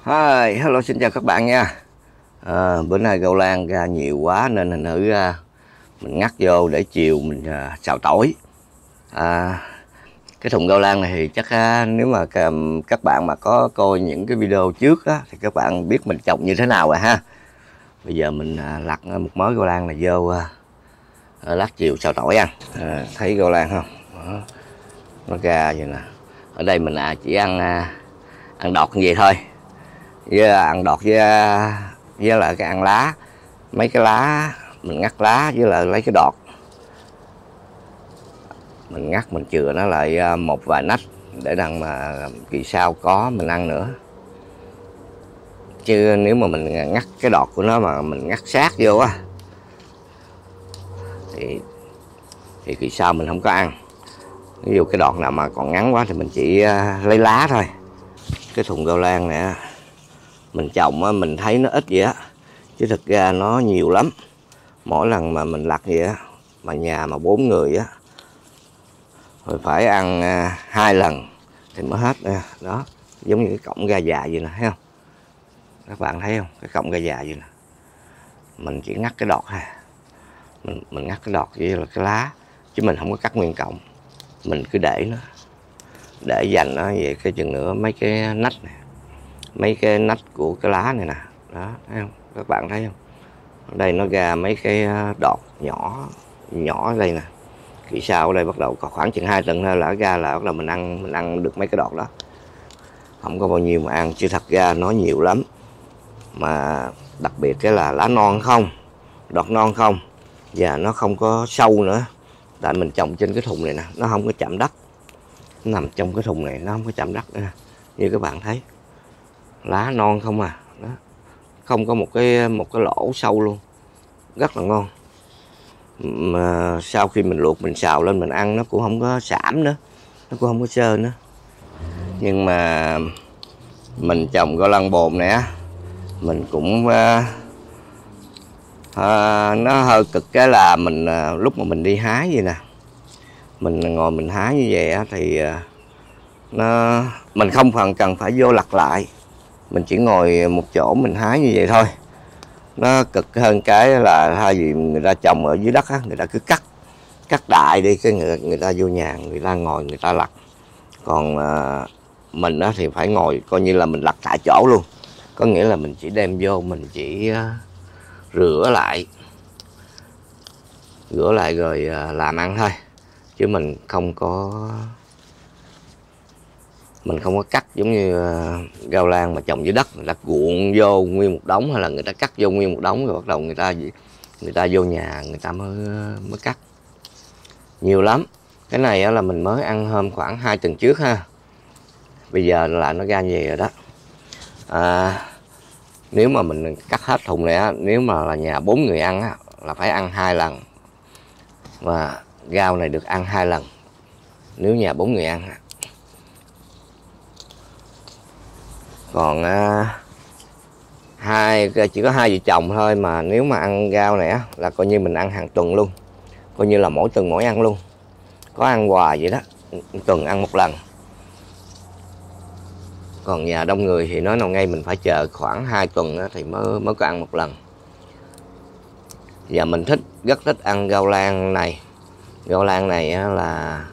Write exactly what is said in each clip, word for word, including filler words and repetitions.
Hi, hello, xin chào các bạn nha. À, bữa nay rau lang ra nhiều quá nên thành thử ra mình ngắt vô để chiều mình à, xào tỏi. À, cái thùng rau lang này thì chắc à, nếu mà các bạn mà có coi những cái video trước á, thì các bạn biết mình trồng như thế nào rồi ha. Bây giờ mình à, lặt một mớ rau lang này vô à, lát chiều xào tỏi ăn. À, thấy rau lang không? Đó, nó ra vậy nè. Ở đây mình à, chỉ ăn à, ăn đọt như vậy thôi. Với ăn đọt với với lại cái ăn lá, mấy cái lá mình ngắt lá với lại lấy cái đọt mình ngắt, mình chừa nó lại một vài nách để đằng mà kỳ sau có mình ăn nữa. Chứ nếu mà mình ngắt cái đọt của nó mà mình ngắt sát vô á thì thì kỳ sau mình không có ăn. Ví dụ cái đọt nào mà còn ngắn quá thì mình chỉ lấy lá thôi. Cái thùng rau lang này mình trồng á, mình thấy nó ít vậy á, chứ thực ra nó nhiều lắm. Mỗi lần mà mình lặt vậy á, mà nhà mà bốn người á, rồi phải ăn à, hai lần thì mới hết nha. Đó, giống như cái cọng ga già vậy nè, thấy không? Các bạn thấy không? Cái cọng ga già vậy nè. Mình chỉ ngắt cái đọt thôi. Mình, mình ngắt cái đọt vậy là cái lá, chứ mình không có cắt nguyên cọng. Mình cứ để nó, để dành nó vậy cái chừng nữa mấy cái nách này, mấy cái nách của cái lá này nè. Đó, thấy không? Các bạn thấy không? Ở đây nó ra mấy cái đọt nhỏ nhỏ ở đây nè. Kỳ sau ở đây bắt đầu còn khoảng chừng hai tuần thôi là ra là bắt đầu mình ăn mình ăn được mấy cái đọt đó. Không có bao nhiêu mà ăn, chứ thật ra nó nhiều lắm. Mà đặc biệt cái là lá non không, đọt non không, và nó không có sâu nữa. Tại mình trồng trên cái thùng này nè, nó không có chạm đất. Nó nằm trong cái thùng này nó không có chạm đất nữa. Như các bạn thấy, lá non không à. Đó, không có một cái một cái lỗ sâu luôn, rất là ngon. Mà sau khi mình luộc mình xào lên mình ăn nó cũng không có xảm nữa, nó cũng không có sơ nữa. Nhưng mà mình trồng rau lang bồn này á, mình cũng à, à, nó hơi cực cái là mình à, lúc mà mình đi hái vậy nè, mình ngồi mình hái như vậy á, thì à, nó mình không phần cần phải vô lặt lại, mình chỉ ngồi một chỗ mình hái như vậy thôi. Nó cực hơn cái là thay vì người ta trồng ở dưới đất á, người ta cứ cắt cắt đại đi, cái người, người ta vô nhà người ta ngồi người ta lặt. Còn à, mình á thì phải ngồi coi như là mình lặt tại chỗ luôn, có nghĩa là mình chỉ đem vô mình chỉ à, rửa lại rửa lại rồi à, làm ăn thôi, chứ mình không có mình không có cắt giống như uh, rau lang mà trồng dưới đất người ta cuộn vô nguyên một đống, hay là người ta cắt vô nguyên một đống rồi bắt đầu người ta người ta vô nhà người ta mới mới cắt. Nhiều lắm. Cái này là mình mới ăn hôm khoảng hai tuần trước ha, bây giờ là nó ra như vậy rồi đó. À, nếu mà mình cắt hết thùng này á, nếu mà là nhà bốn người ăn á, là phải ăn hai lần, và rau này được ăn hai lần nếu nhà bốn người ăn. Còn à, hai chỉ có hai vợ chồng thôi, mà nếu mà ăn rau này á là coi như mình ăn hàng tuần luôn, coi như là mỗi tuần mỗi ăn luôn, có ăn hoài vậy đó, tuần ăn một lần. Còn nhà đông người thì nói nào ngay mình phải chờ khoảng hai tuần thì mới mới có ăn một lần. Và mình thích rất thích ăn rau lang này. Rau lang này là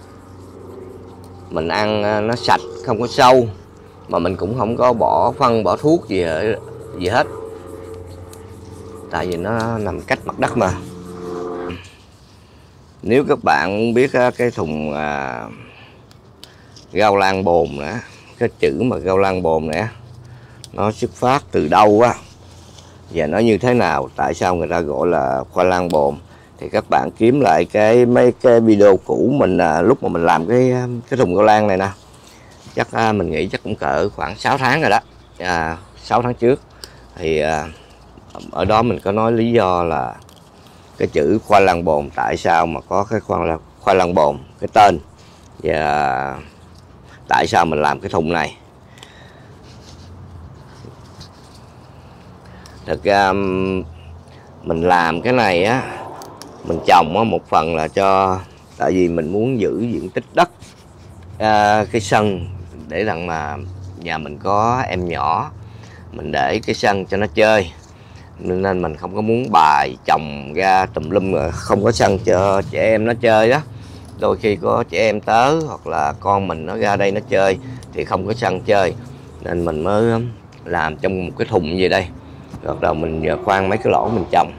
mình ăn nó sạch, không có sâu, mà mình cũng không có bỏ phân bỏ thuốc gì gì hết, tại vì nó nằm cách mặt đất mà. Nếu các bạn muốn biết cái thùng à, rau lang bồn nữa, cái chữ mà rau lang bồn này nó xuất phát từ đâu á và nó như thế nào, tại sao người ta gọi là khoai lang bồn, thì các bạn kiếm lại cái mấy cái video cũ mình à, lúc mà mình làm cái cái thùng rau lang này nè. Chắc à, mình nghĩ chắc cũng cỡ khoảng sáu tháng rồi đó, à, sáu tháng trước thì à, ở đó mình có nói lý do là cái chữ khoai lang bồn, tại sao mà có cái khoai lang, khoai lang bồn cái tên, và tại sao mình làm cái thùng này. Thực ra mình làm cái này á, mình trồng á, một phần là cho tại vì mình muốn giữ diện tích đất à, cái sân để rằng mà nhà mình có em nhỏ mình để cái sân cho nó chơi, nên mình không có muốn bài trồng ra tùm lum, không có sân cho trẻ em nó chơi đó. Đôi khi có trẻ em tớ hoặc là con mình nó ra đây nó chơi thì không có sân chơi, nên mình mới làm trong một cái thùng gì đây, rồi đầu mình khoan mấy cái lỗ mình trồng.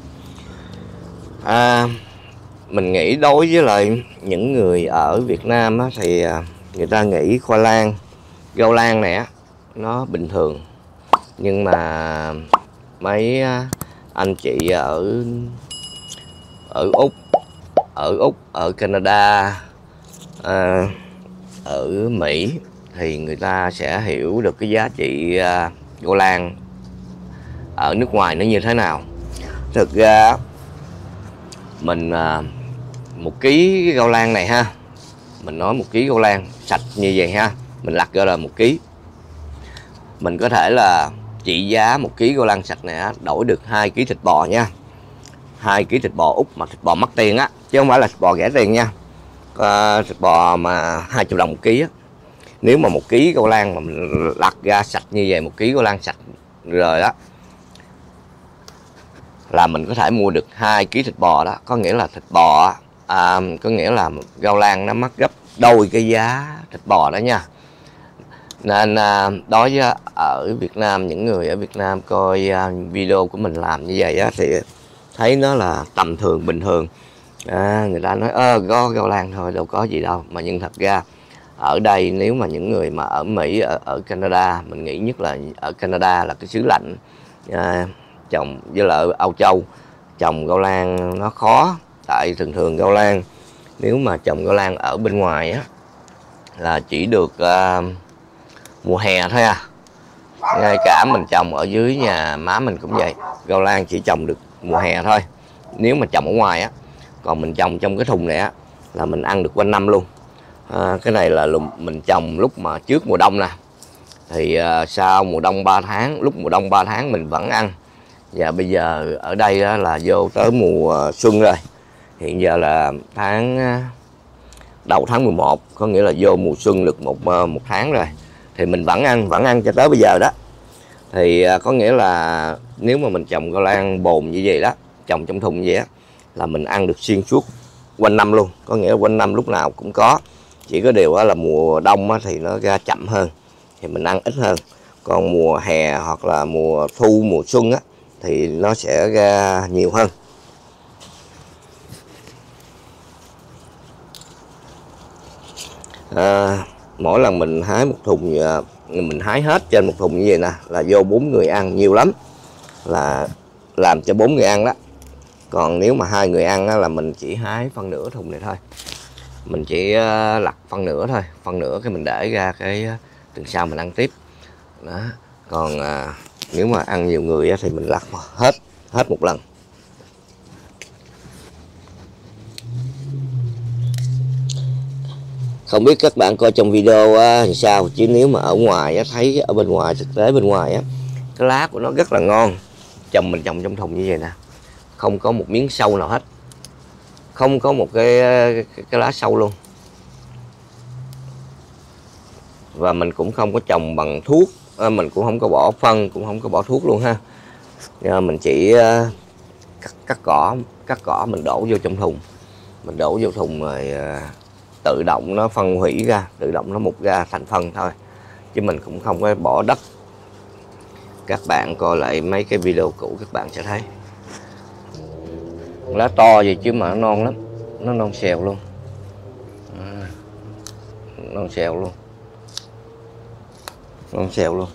À, mình nghĩ đối với lại những người ở Việt Nam á, thì người ta nghĩ khoai lang, rau lang này á, nó bình thường. Nhưng mà mấy anh chị ở ở Úc, ở Úc, ở Canada, à, ở Mỹ thì người ta sẽ hiểu được cái giá trị à, rau lang ở nước ngoài nó như thế nào. Thực ra mình à, một ký rau lang này ha, mình nói một ký rau lang sạch như vậy ha, mình lặt ra là một ký, mình có thể là trị giá một ký rau lang sạch này đổi được hai ký thịt bò nha, hai ký thịt bò Úc mà thịt bò mắc tiền á, chứ không phải là thịt bò rẻ tiền nha. À, thịt bò mà hai triệu đồng một ký á, nếu mà một ký rau lang mà mình lặt ra sạch như vậy, một ký rau lang sạch rồi đó, là mình có thể mua được hai ký thịt bò đó. Có nghĩa là thịt bò à, có nghĩa là rau lang nó mắc gấp đôi cái giá thịt bò đó nha. Nên à, đối với ở Việt Nam, những người ở Việt Nam coi à, video của mình làm như vậy á, thì thấy nó là tầm thường, bình thường. À, người ta nói ơ có rau lang thôi, đâu có gì đâu. Mà nhưng thật ra ở đây, nếu mà những người mà ở Mỹ, ở, ở Canada, mình nghĩ nhất là ở Canada là cái xứ lạnh, à, trồng với lại ở Âu Châu trồng rau lang nó khó. Tại thường thường rau lang, nếu mà trồng rau lang ở bên ngoài á, là chỉ được uh, mùa hè thôi à. Ngay cả mình trồng ở dưới nhà má mình cũng vậy, rau lang chỉ trồng được mùa hè thôi, nếu mà trồng ở ngoài á. Còn mình trồng trong cái thùng này á là mình ăn được quanh năm luôn. À, cái này là mình trồng lúc mà trước mùa đông nè, thì à, sau mùa đông ba tháng, lúc mùa đông ba tháng mình vẫn ăn. Và bây giờ ở đây á, là vô tới mùa xuân rồi, hiện giờ là tháng đầu tháng mười một, có nghĩa là vô mùa xuân được một một tháng rồi, thì mình vẫn ăn, vẫn ăn cho tới bây giờ đó. Thì à, có nghĩa là nếu mà mình trồng rau lang bồn như vậy đó, trồng trong thùng như vậy á, là mình ăn được xuyên suốt quanh năm luôn. Có nghĩa là quanh năm lúc nào cũng có, chỉ có điều là mùa đông thì nó ra chậm hơn, thì mình ăn ít hơn. Còn mùa hè hoặc là mùa thu, mùa xuân á, thì nó sẽ ra nhiều hơn. À, mỗi lần mình hái một thùng, mình hái hết trên một thùng như vậy nè, là vô bốn người ăn, nhiều lắm, là làm cho bốn người ăn đó. Còn nếu mà hai người ăn á, là mình chỉ hái phân nửa thùng này thôi, mình chỉ uh, lặt phân nửa thôi, phân nửa cái mình để ra cái uh, tuần sau mình ăn tiếp đó. Còn uh, nếu mà ăn nhiều người á, thì mình lặt hết hết một lần. Không biết các bạn coi trong video á, thì sao, chứ nếu mà ở ngoài á, thấy ở bên ngoài, thực tế bên ngoài á, cái lá của nó rất là ngon. Trồng mình trồng trong thùng như vậy nè, không có một miếng sâu nào hết, không có một cái cái, cái lá sâu luôn. Và mình cũng không có trồng bằng thuốc, mình cũng không có bỏ phân, cũng không có bỏ thuốc luôn ha. Mình chỉ cắt, cắt cỏ, cắt cỏ mình đổ vô trong thùng, mình đổ vô thùng rồi tự động nó phân hủy ra, tự động nó mục ra thành phân thôi, chứ mình cũng không có bỏ đất. Các bạn coi lại mấy cái video cũ các bạn sẽ thấy lá to gì chứ mà nó non lắm, nó non xèo luôn, à, non xèo luôn, non xèo luôn.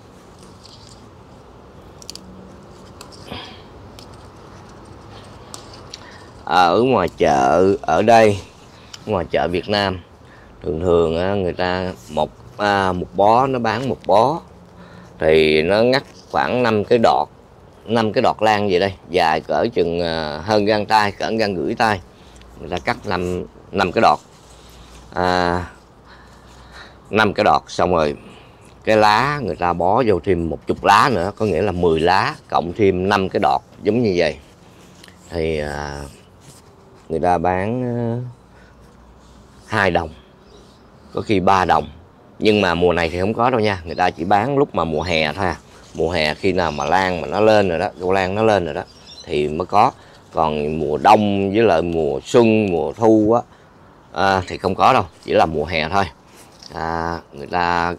Ở ngoài chợ, ở đây ngoài chợ Việt Nam, thường thường người ta một à, một bó nó bán một bó thì nó ngắt khoảng năm cái đọt, năm cái đọt lan vậy đây, dài cỡ chừng hơn gang tay, cỡ gang rưỡi tay, người ta cắt năm năm cái đọt, à, năm cái đọt xong rồi cái lá người ta bó vô thêm một chục lá nữa, có nghĩa là mười lá cộng thêm năm cái đọt giống như vậy, thì à, người ta bán hai đồng, có khi ba đồng. Nhưng mà mùa này thì không có đâu nha, người ta chỉ bán lúc mà mùa hè thôi à. mùa hè khi nào mà lan mà nó lên rồi đó, gâu lan nó lên rồi đó thì mới có. Còn mùa đông với lại mùa xuân, mùa thu á à, thì không có đâu, chỉ là mùa hè thôi. À, người ta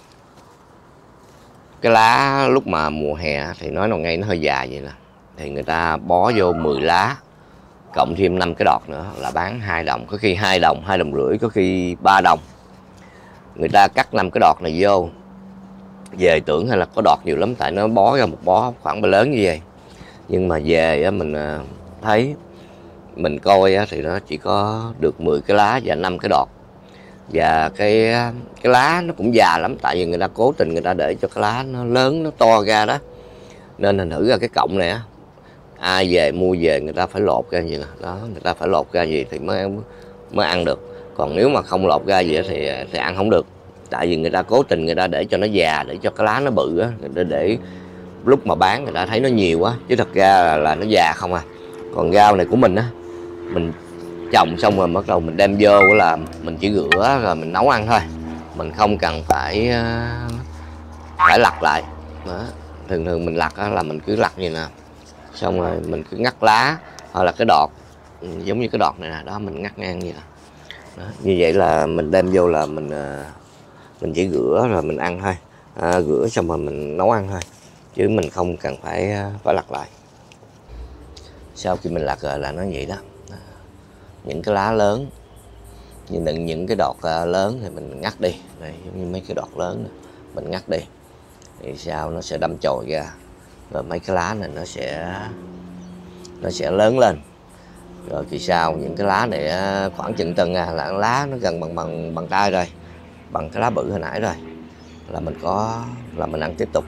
cái lá lúc mà mùa hè thì nói nào ngay nó hơi dài vậy nè, thì người ta bó vô mười lá cộng thêm năm cái đọt nữa là bán hai đồng, có khi hai đồng, hai đồng rưỡi, có khi ba đồng. Người ta cắt năm cái đọt này vô về tưởng hay là có đọt nhiều lắm, tại nó bó ra một bó khoảng ba lớn như vậy, nhưng mà về mình thấy mình coi thì nó chỉ có được mười cái lá và năm cái đọt. Và cái cái lá nó cũng già lắm, tại vì người ta cố tình người ta để cho cái lá nó lớn, nó to ra đó, nên thành thử ra cái cọng này á, ai về mua về người ta phải lột ra gì nè, đó, người ta phải lột ra gì thì mới mới ăn được. Còn nếu mà không lột ra gì thì thì ăn không được, tại vì người ta cố tình người ta để cho nó già, để cho cái lá nó bự á, người ta để lúc mà bán người ta thấy nó nhiều quá, chứ thật ra là, là nó già không à. Còn rau này của mình á, mình trồng xong rồi bắt đầu mình đem vô là mình chỉ rửa rồi mình nấu ăn thôi, mình không cần phải phải lặt lại đó. Thường thường mình lặt là mình cứ lặt như nè, xong rồi mình cứ ngắt lá hoặc là cái đọt, giống như cái đọt này nè đó, mình ngắt ngang như nè đó. Như vậy là mình đem vô là mình mình chỉ rửa rồi mình ăn thôi, à, rửa xong rồi mình nấu ăn thôi, chứ mình không cần phải phải lặt lại. Sau khi mình lặt rồi là nó vậy đó, những cái lá lớn như những những cái đọt lớn thì mình ngắt đi, đây giống như mấy cái đọt lớn này, mình ngắt đi thì sau nó sẽ đâm chồi ra, rồi mấy cái lá này nó sẽ nó sẽ lớn lên. Rồi thì sau những cái lá này khoảng chừng tầng à, là lá nó gần bằng bằng bằng tay rồi, bằng cái lá bự hồi nãy rồi, là mình có là mình ăn tiếp tục.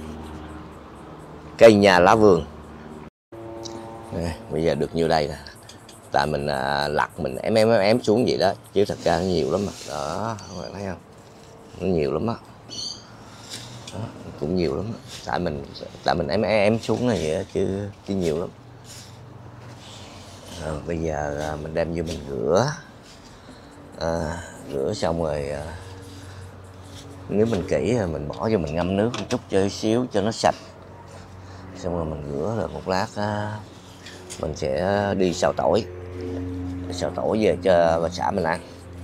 Cây nhà lá vườn này, bây giờ được nhiêu đây nè, tại mình à, lặt mình ém ém ém xuống vậy đó, chứ thật ra nó nhiều lắm mà đó, các bạn thấy không, nó nhiều lắm á, cũng nhiều lắm đó. tại mình tại mình ém ém xuống này vậy đó, chứ chứ nhiều lắm. Rồi, bây giờ à, mình đem vô mình rửa, à, rửa xong rồi à, nếu mình kỹ rồi mình bỏ vô mình ngâm nước một chút cho xíu cho nó sạch, xong rồi mình rửa rồi một lát à, mình sẽ đi xào tỏi, xào tỏi về cho bà xã mình ăn.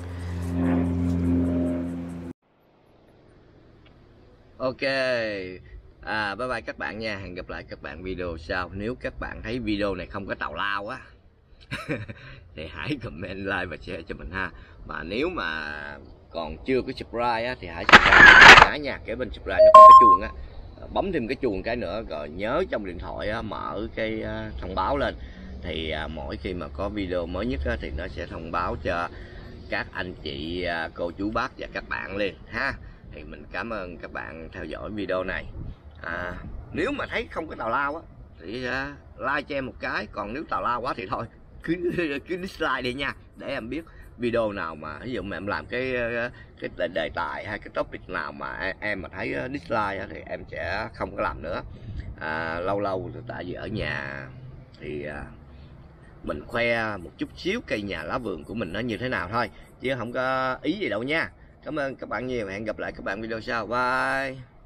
Ok, à, bye bye các bạn nha, hẹn gặp lại các bạn video sau. Nếu các bạn thấy video này không có tào lao á thì hãy comment, like và share cho mình ha. Mà nếu mà còn chưa có subscribe á thì hãy subscribe cả nha, kế bên subscribe nó có cái chuông á, bấm thêm cái chuông cái nữa, rồi nhớ trong điện thoại á, mở cái thông báo lên, thì à, mỗi khi mà có video mới nhất á, thì nó sẽ thông báo cho các anh chị, à, cô chú bác và các bạn liền ha. Thì mình cảm ơn các bạn theo dõi video này. À, nếu mà thấy không có tào lao á thì à, like cho em một cái, còn nếu tào lao quá thì thôi cứ cứ dislike đi nha, để em biết video nào mà ví dụ mà em làm cái cái đề tài hay cái topic nào mà em mà thấy dislike thì em sẽ không có làm nữa. À, lâu lâu tại vì ở nhà thì à, mình khoe một chút xíu cây nhà lá vườn của mình nó như thế nào thôi, chứ không có ý gì đâu nha. Cảm ơn các bạn nhiều, hẹn gặp lại các bạn video sau, bye.